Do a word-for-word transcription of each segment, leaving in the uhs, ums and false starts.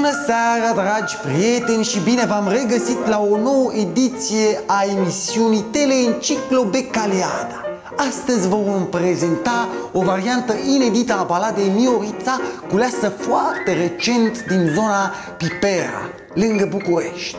Bună seara, dragi prieteni, și bine v-am regăsit la o nouă ediție a emisiunii Teleenciclobecaleada. Astăzi vă vom prezenta o variantă inedită a baladei Miorița, culeasă foarte recent din zona Pipera, lângă București.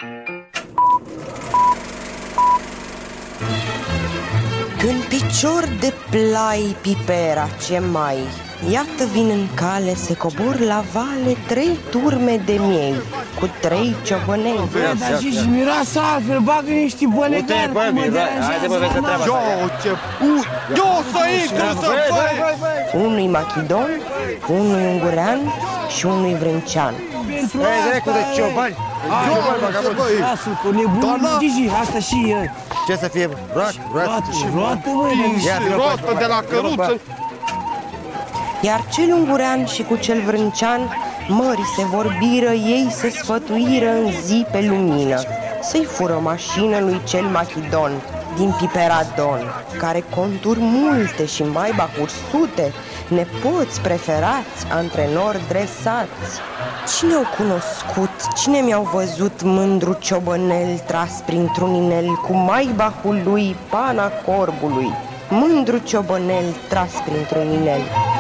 Când picior de plai Pipera, ce mai? Iată vin în cale, se cobor la vale trei turme de miei, cu trei ciobănei. Dar și miroasă altfel, bagă niște bălegari, că mă deranjează. Eu, ce pui! Eu să intru, să băi! Unui machidon, unui ungurean și unui vrâncean. Ei, drecu de ciobani! Ciobani, vagabond! Lasă-l cu nebunul Gigi, asta și... Ce să fie, roată, roată? Roată, măi! Roată de la căruță! Iar cel ungurean și cu cel vrâncean mări se vorbiră, ei se sfătuiră în zi pe lumină să-i fură mașină lui cel machidon din Piperadon, care conturi multe și mai bacuri sute, nepoți preferați, antrenori dresați. Cine au cunoscut, cine mi-au văzut mândru ciobănel tras printr-un inel cu maibahul lui, pana corbului, mândru ciobănel tras printr-un inel.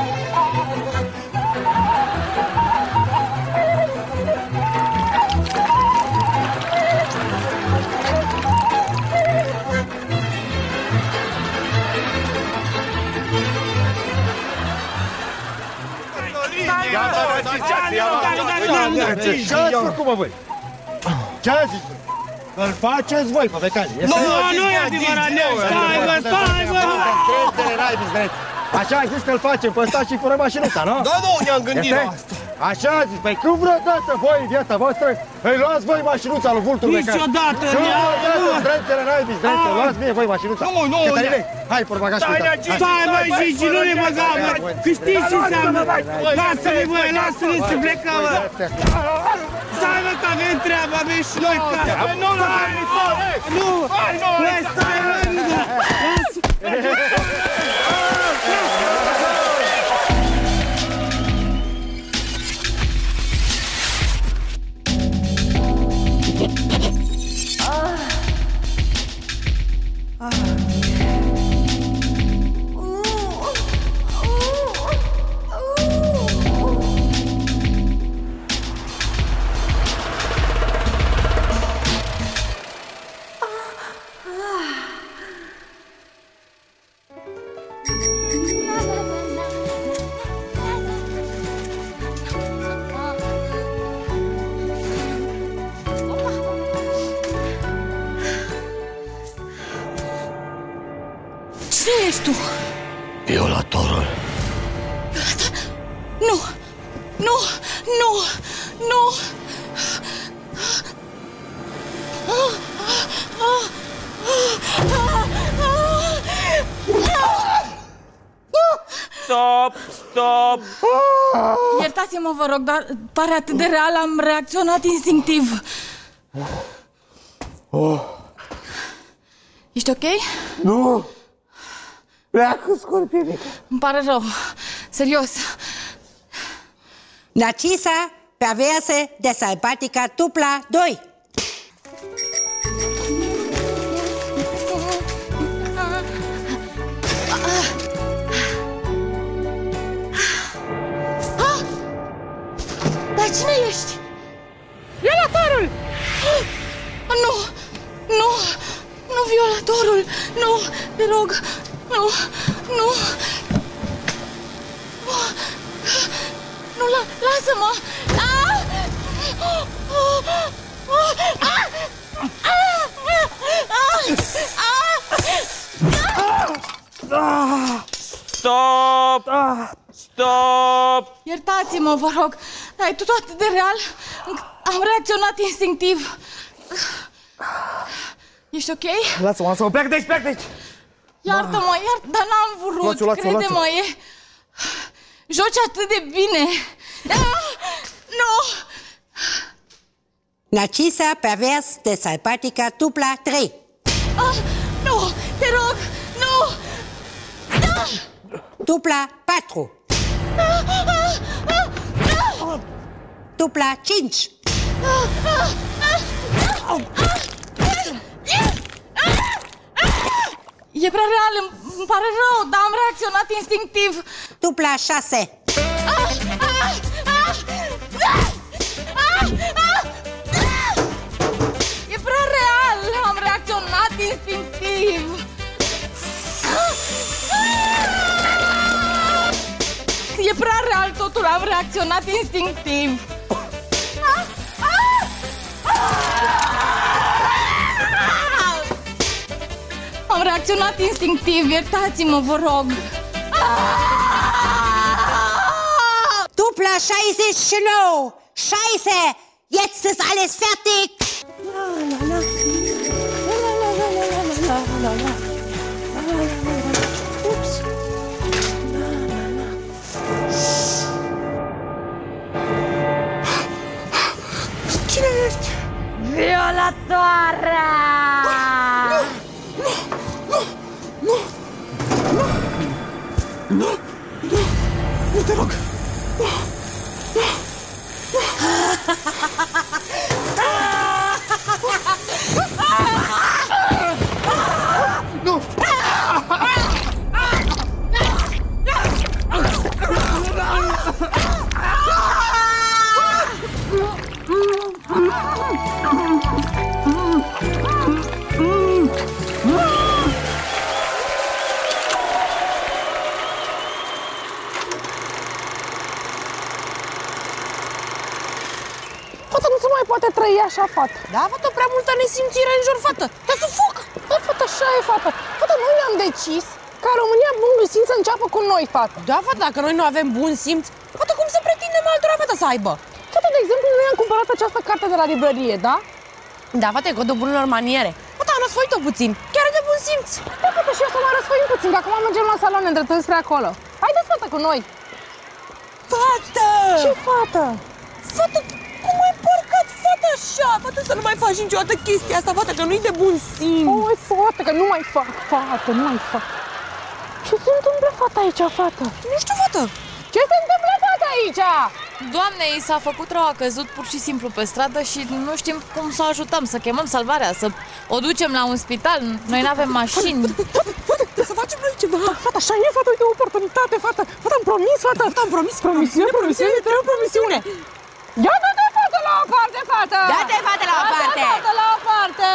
Ce ați făcut, mă, voi? Ce ați zis? Îl faceți voi, pe becali. Nu, nu e adevărat, stai, bă, stai, bă! Așa ai zis că îl facem pe ăsta și fură mașinuța, nu? Da, nu, ne-am gândit la asta. Așa a zis, păi când vreodată voi, în viața voastră, îi luați voi mașinuța lui vultul becali? Niciodată, Niciodată, zdrențele n-ai zis, zdrențele, luați mie voi mașinuța. Nu, nu, hai, por bagașul ăsta. Stai, bă, Gigi, nu ne băga, bă, că știi ce înseamnă. Lasă-ne, bă, lasă-ne să plecăm, bă. Stai, bă, că avem treabă, avem și noi casă. Nu, nu, nu, nu, stai, bă, nu, Cine ești tu? Violatorul. Nu! Nu! Nu! Nu! Stop! Stop! Iertați-mă, vă rog, dar pare atât de real, am reacționat instinctiv. Ești ok? Nu! Pleacă, scorpionică! Îmi pare rău, serios. Narcisa Perverse de Sălbatica Tupla doi. Dar cine ești? Violatorul! Nu! Nu! Nu violatorul! Nu! Te rog! Nu! Nu! Nu, la, lasă-mă! Stop! Stop! Iertați-mă, vă rog, dar e totul atât de real, am reacționat instinctiv. Ești ok? Lasă-mă, lasă-mă, pleacă de aici, pleacă de aici! Iartă-mă, iartă, dar n-am vrut, crede-mă, e... Joci atât de bine. Ah, nu! Narcisa Perverse de Sălbatica Tupla trei. Ah, nu, te rog, nu! Ah! Tupla patru. Ah, ah, ah, ah! Tupla cinci. E prea real, îmi pare rău, dar am reacționat instinctiv. Tupla șase. E prea real, am reacționat instinctiv. E prea real totul, am reacționat instinctiv. Am reacționat instinctiv, iertați-mă, vă rog. Tupla șaizeci și nouă. Scheiße, jetzt ist alles fertig. Ups. Cine ești? Violatoarea! Nu! Nu! Nu! Nu! Nu! Nu te rog! Nu! Nu! Nu! Fata, nu se mai poate trăi așa, fată. Da, fată, prea multă nesimțire în jur, fată. Te sufoc! Da, fată, așa e, fată. Fată, noi ne-am decis ca România bun simț să înceapă cu noi, fată. Da, fată, dacă noi nu avem bun simț, fată, cum să pretindem altora, fată, să aibă? Fată, de exemplu, noi am cumpărat această carte de la librărie, da? Da, fată, e codul bunilor maniere. Fată, am răsfoit-o puțin, chiar de bun simț. Da, fată, și eu să mai răsfăim puțin, că acum mergem la salon, ne îndreptăm spre acolo. Haideți, fată, cu noi. Fată! Ce fată? Fată, cum ai porcat, fată, așa? Fată, să nu mai faci niciodată chestia asta, fată, că nu-i de bun simț. Oi, fată, că nu mai fac, fată, nu mai fac. Ce se întâmplă, fată, aici, fată? Nu știu, fată. Ce se întâmplă, fată, aici? Doamne, i s-a făcut rău, a căzut pur și simplu pe stradă și nu știm cum să o ajutăm, să chemăm salvarea, să o ducem la un spital. Noi nu avem mașini. Fată, fată, trebuie să facem noi ceva. Fată, așa e, fată, uite o oportunitate, fată. Fată, am promis, fată. Fată, am promis. Promisiune, promisiune, trebuie promisiune. Ia dă-te, fată, la o parte, fată. Da-te, fată, la o parte. Da-te, fată, la o parte.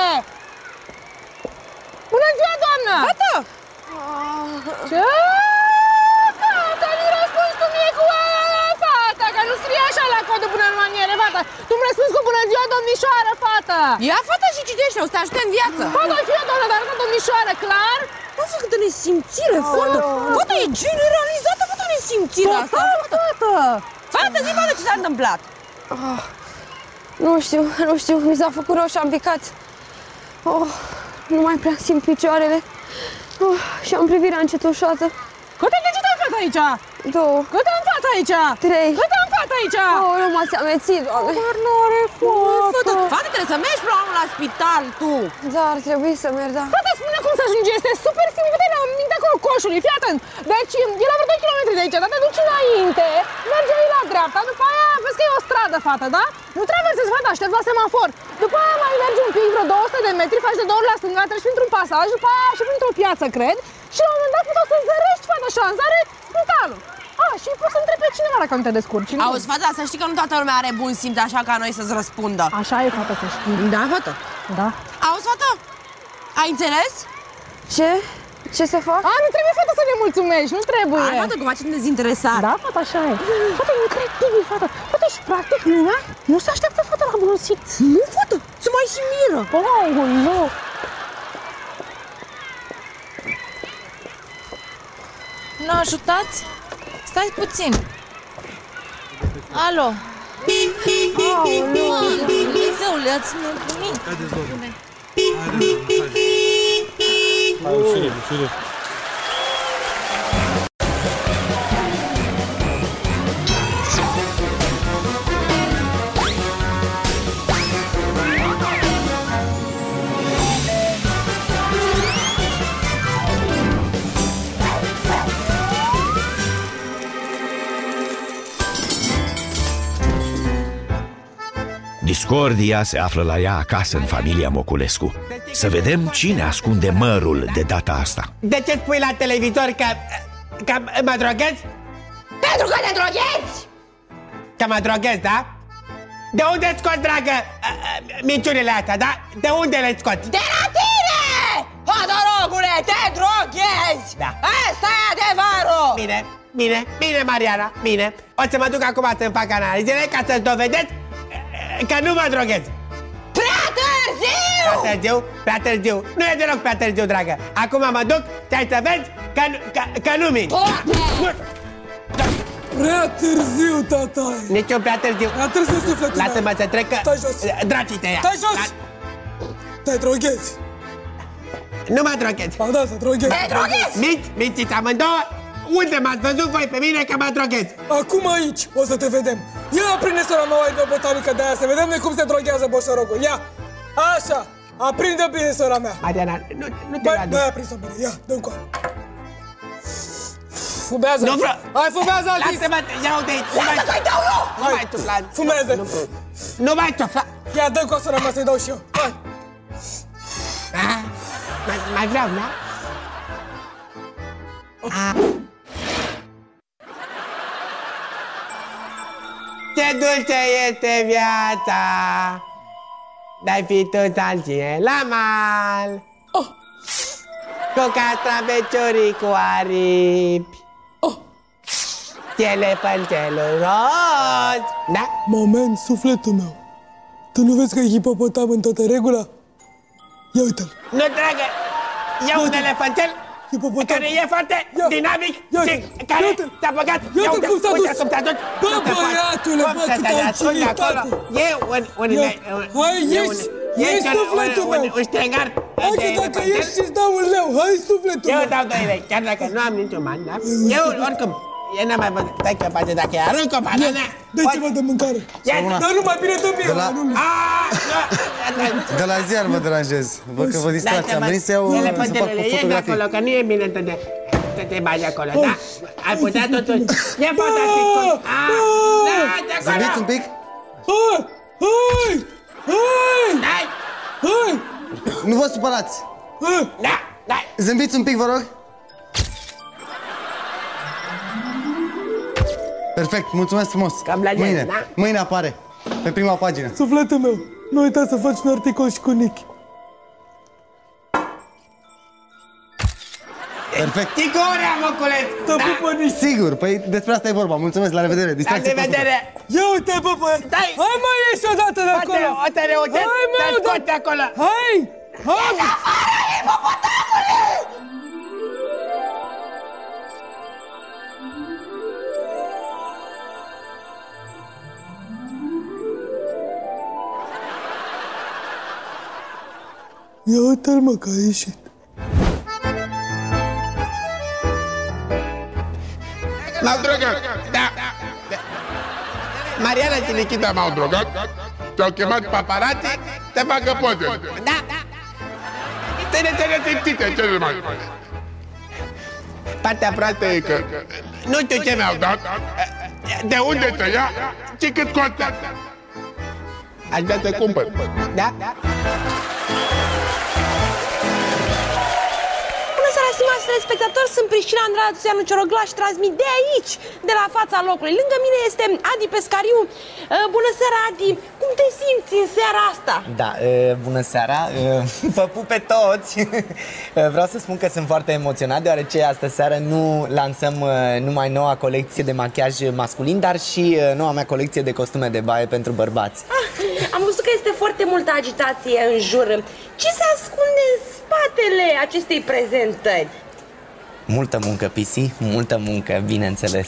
Bună ziua, doamnă. Fată! Ce? Fată, nu-i răspunzi tu mie cu aia, fată, că nu scrie așa la codul bună maniere, fată. Tu îmi răspunzi cu bună ziua, domnișoară, fată. Ia, fată, și citește, o să te ajute în viață. Fată, fie, doamnă, dar nu domnișoară, clar? Nu fac de nesimțire, fată. Fată, e generalizată, fată, nesimțirea asta, fată. Fată. Fată, zi, fată, ce s-a întâmplat? Oh, nu știu, nu știu, mi s-a făcut rău și am picat. Oh, nu mai prea simt picioarele. Oh, și am privirea încetușată. Câte degete am făcut aici? Două. Câte am făcut aici? Trei. Câte am făcut aici? Oh, nu m-ați amețit, doamne. Dar nu are Fată, fată. fată, trebuie să mergi până la urmă la spital, tu. Da, ar trebui să merg, da. Fată, spune cum să ajungi, este super simplu. Uite, la mintea acolo coșului, fii atent. Deci, e la vreo doi kilometri de aici, dar te duci înainte, mergi aici la dreapta, după aia vezi că e o stradă, fată, da? Nu traversezi, fată, aștept la semafor. După aia mai mergi un pic, vreo două sute de metri, faci de două ori la stânga, treci printr-un pasaj, după aia și printr-o piață, cred. Și la un moment dat puteau să zărești, fată, așa, în zare, spitalul. A, și poți să întrebi pe cineva dacă nu te descurci. Auzi, fata, să știi că nu toată lumea are bun simț așa ca noi să-ți răspundă. Așa e, fată, să știi. Da, fată? Da. Auzi, fată? Ai înțeles? Ce? Ce să fac? A, nu trebuie, fată, să ne mulțumești, nu trebuie. Ai, fată, că faci dezinteresat. Da, fată, așa e. Fată, incredibil, fată. Fată, și practic lumea nu se așteaptă, fată, la bun simț. Nu, fată, se mai și miră. Oh, nu. Nu ajutați? Stai puțin. Alo. Aoleu. Dumnezeule, ați nebunit. Haideți, doamne. Haideți, haideți. Hai, ușurel, ușurel. Cordia se află la ea acasă în familia Moculescu. Să vedem cine ascunde mărul de data asta. De ce spui la televizor că, că mă droghez? Pentru că te droghezi! Că mă droghez, da? De unde scoți, dragă, minciunile astea, da? De unde le scoți? De la tine! Hodorogule, te droghezi! Da. Asta e adevărul! Bine, bine, bine, Mariana, bine. O să mă duc acum să-mi fac analizele ca să-ți dovedeți că nu mă droghez. Prea târziu! Prea târziu? Prea târziu. Nu e deloc prea târziu, dragă. Acum mă duc și ai să vezi că, că, că nu mint. Prea târziu, tata! Nici eu prea târziu. Prea târziu, sufletul meu. Lasă-mă să trec că... Stai jos! Dracii te ia! Stai jos! Te droghezi! Nu mă droghez! Ba da, te droghezi! Te droghezi! Minți, mințiți amândouă! Unde m-ați văzut voi pe mine că mă droghez? Acum aici, o să te vedem! Ia aprinde sora mea o botanică de aia, să vedem noi cum se droghează boșorogul! Ia! Așa! Aprinde bine, sora mea! Mariana, nu, nu te Băi, n-ai aprins-o bine, ia, dă-mi coa! Fumează! Nu vreau! Hai, fumează, a zis! Lasă-mă, ia uite aici! Nu mai dau eu! Nu mai tufla! Fumează! Nu mai tufla! Ia, dă-mi coa, sora mea, să-i dau și eu! Hai! Mai, mai vreau, da? Ce dulce este viața, de-ai fi tu salcie la mal, oh. Cu castraveciorii cu aripi, oh. Piele pălcelul roz, da? Moment, sufletul meu, tu nu vezi că e hipopotam în toată regula? Ia uite-l! Nu, dragă, e un elefantel care e foarte ia. dinamic ia. și care s-a băgat. Ia uite cum s-a dus! Cum s-a dus! Bă, băiatule, bă, cât ai cilit, tati! E un... un hai, ieși! Ieși sufletul meu! Un ștrengar. Hai că dacă ieși și-ți dau un leu, hai sufletul meu! Eu dau doi lei, chiar dacă nu am niciun bani, da? Eu, oricum, eu n-am mai văzut. Stai că face dacă e arunc o banană. Dă ceva de mâncare! Dar nu mai bine dă mie! De la ziar vă deranjez. Văd că vă distrați. Am venit să iau, să fac o fotografie. Acolo, că nu e bine să te, să te bagi acolo, da? Ai putea totuși. E fantastic. Zâmbiți un pic? Hai! Hai! Hai! Hai! Hai! Nu vă supărați. Da, da. Zâmbiți un pic, vă rog. Perfect, mulțumesc frumos. Mâine, mâine apare pe prima pagină. Sufletul meu, nu uita să faci un articol și cu Nichi. Perfect. Ticorea, Moculescu! Sigur, păi despre asta e vorba. Mulțumesc, la revedere. Distracție. La revedere. Ia uite, bă, bă. Stai. Hai, mă, ieși odată de acolo. O să reușesc să scoți acolo. Hai! Hai! Ieși afară, hipopotamule! Ia uite-l, mă, că a ieșit. M-au drogat! Da! Mariana și Nikita m-au drogat și au chemat paparații să facă poze. Da! Ține, ține, ține, ce mai? Partea proastă e că nu știu ce mi-au dat, de unde să ia și cât costă. Aș vrea să cumpăr. Da? Stimați telespectatori, sunt Priscila Andratuțeanu Cioroglaș și transmit de aici, de la fața locului. Lângă mine este Adi Pescariu. Bună seara, Adi! Cum te simți în seara asta? Da, bună seara! Vă pup pe toți! Vreau să spun că sunt foarte emoționat, deoarece astă seară nu lansăm numai noua colecție de machiaj masculin, dar și noua mea colecție de costume de baie pentru bărbați. Ah, am văzut că este foarte multă agitație în jur. Ce se ascunde în spatele acestei prezentări? Multă muncă, Pisi, multă muncă, bineînțeles.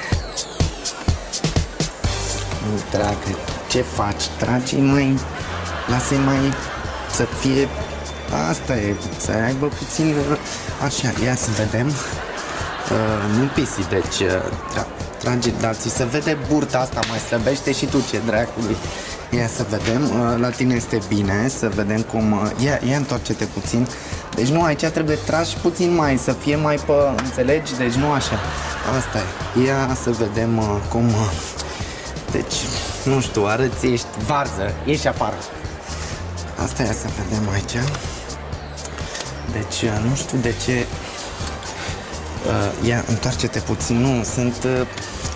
Dragă, ce faci? Tragi mai... Lasă mai să fie... Asta e, să aibă puțin... Așa, ia să vedem. Uh, nu Pisi, deci... Uh, tra trage, dar ți se vede burta asta, mai slăbește și tu, ce dracului. Ia să vedem, uh, la tine este bine, să vedem cum... Uh, ia, ia întoarce-te puțin. Deci nu, aici trebuie tragi puțin mai, să fie mai pe... Înțelegi? Deci nu așa. Asta e. Ia să vedem uh, cum... Uh, Deci, nu știu, arăți, ești varză, ieși afară. Asta e, să vedem aici. Deci, nu știu de ce... Uh, ia, întoarce-te puțin, nu, sunt... Uh,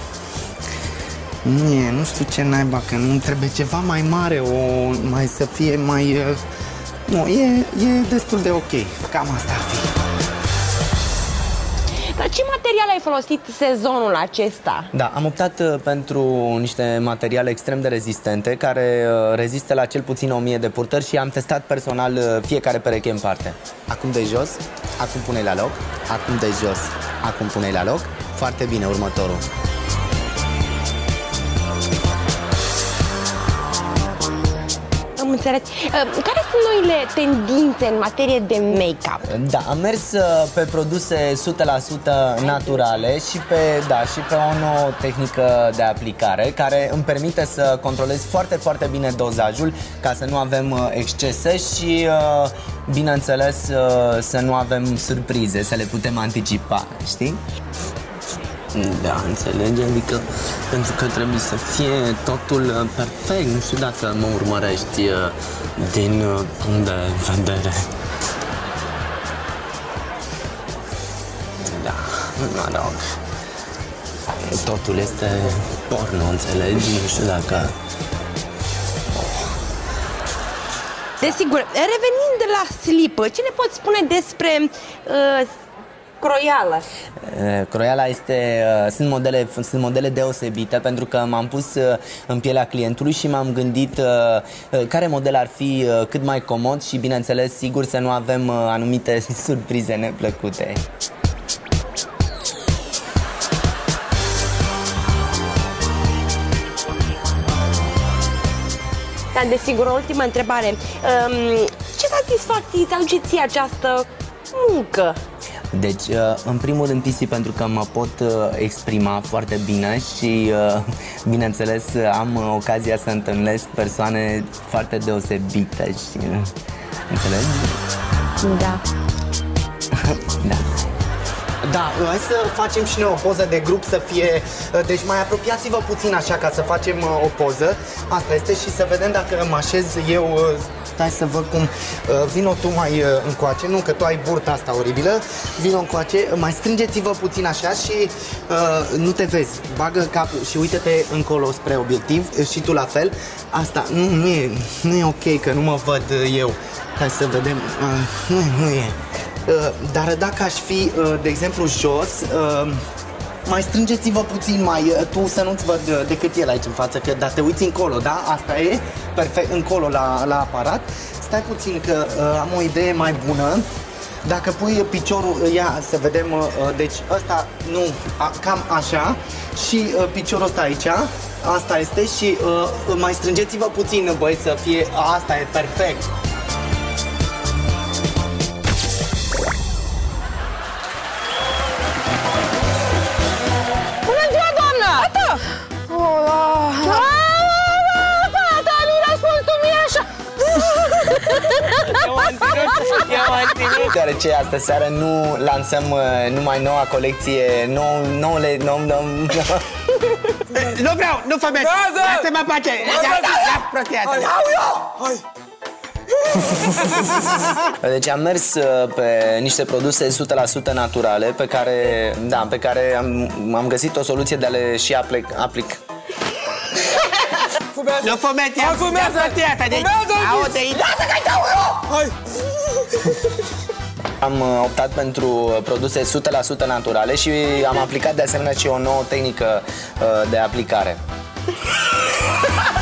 nu e, nu știu ce naiba, că nu trebuie ceva mai mare, o, mai să fie mai... Uh, nu, e, e destul de ok, cam asta ar fi. Dar ce material ai folosit sezonul acesta? Da, am optat uh, pentru niște materiale extrem de rezistente, care uh, rezistă la cel puțin o mie de purtări și am testat personal uh, fiecare pereche în parte. Acum de jos, acum pune-i la loc, acum de jos, acum pune-i la loc. Foarte bine, următorul. Am înțeles. Care sunt noile tendințe în materie de make-up? Da, am mers pe produse o sută la sută naturale și pe, da, și pe o nouă tehnică de aplicare care îmi permite să controlez foarte, foarte bine dozajul ca să nu avem excese și, bineînțeles, să nu avem surprize, să le putem anticipa, știi? Da, înțelegi? Adică pentru că trebuie să fie totul perfect. Nu știu dacă mă urmărești din punct de vedere. Da, mă rog. Totul este porno, înțelegi? Nu știu dacă... Desigur, revenind de la slipă, ce ne poți spune despre... Uh, Croiala. Croiala este, sunt modele, sunt modele deosebite pentru că m-am pus în pielea clientului și m-am gândit care model ar fi cât mai comod și, bineînțeles, sigur să nu avem anumite surprize neplăcute. Da, desigur, o ultimă întrebare. Ce satisfacție îți aduce ție această muncă? Deci, în primul rând, Pisi, pentru că mă pot exprima foarte bine și, bineînțeles, am ocazia să întâlnesc persoane foarte deosebite și... Înțelegi? Da. Da. Da, hai să facem și noi o poză de grup să fie... Deci mai apropiați-vă puțin așa ca să facem o poză. Asta este și să vedem dacă mă așez eu... Stai să văd cum... Vino tu mai încoace, nu că tu ai burta asta oribilă. Vino încoace, mai strângeți-vă puțin așa și uh, nu te vezi. Bagă capul și uite-te încolo spre obiectiv și tu la fel. Asta nu, nu, e, nu e ok că nu mă văd eu. Hai să vedem... Uh, nu, nu e... Dar dacă aș fi, de exemplu, jos, mai strângeți-vă puțin mai, tu să nu-ți văd decât el aici în față, că dar te uiți încolo, da? Asta e, perfect, încolo la, la aparat. Stai puțin că am o idee mai bună. Dacă pui piciorul, ia să vedem, deci ăsta, nu, cam așa și piciorul ăsta aici, asta este și mai strângeți-vă puțin, băi, să fie, asta e perfect. Deoarece astă seară nu lansăm numai noua colecție, nou, noule, nou, nou, Nu vreau, nu fă meci! Lasă-mă pace! Ia, prostia asta! Deci am mers pe niște produse o sută la sută naturale pe care, da, pe care am, am găsit o soluție de a le și aplic, aplic. Fumează! Nu fumeți, ia prostia asta! Fumează! Aude, lasă că-i dau eu! Hai! Am optat pentru produse o sută la sută naturale și am aplicat de asemenea și o nouă tehnică de aplicare.